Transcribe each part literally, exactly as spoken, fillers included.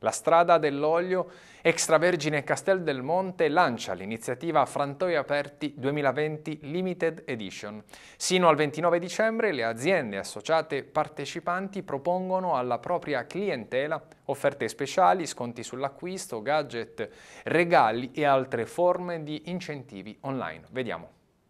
La Strada dell'Olio Extravergine Castel del Monte lancia l'iniziativa Frantoi Aperti duemilaventi Limited Edition. Sino al ventinove dicembre le aziende associate partecipanti propongono alla propria clientela offerte speciali, sconti sull'acquisto, gadget, regali e altre forme di incentivi online. Vediamo.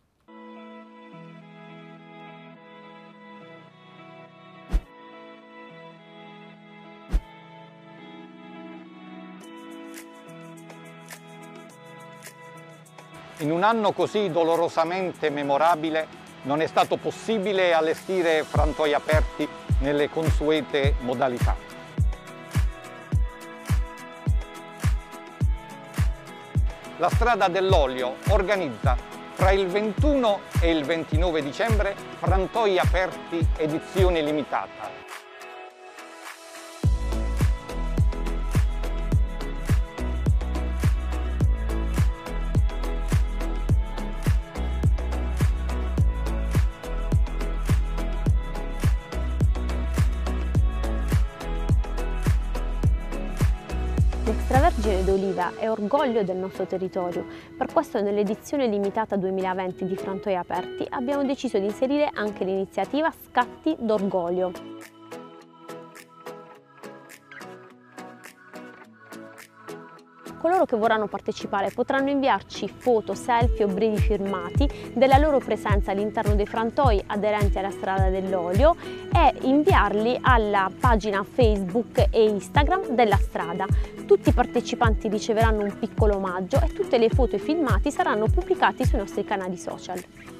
In un anno così dolorosamente memorabile non è stato possibile allestire frantoi aperti nelle consuete modalità. La Strada dell'Olio organizza fra il ventuno e il ventinove dicembre Frantoi Aperti edizione limitata. L'extravergine d'oliva è orgoglio del nostro territorio, per questo nell'edizione limitata duemilaventi di Frantoi Aperti abbiamo deciso di inserire anche l'iniziativa Scatti d'Orgoglio. Coloro che vorranno partecipare potranno inviarci foto, selfie o brevi firmati della loro presenza all'interno dei frantoi aderenti alla Strada dell'Olio e inviarli alla pagina Facebook e Instagram della strada. Tutti i partecipanti riceveranno un piccolo omaggio e tutte le foto e filmati saranno pubblicati sui nostri canali social.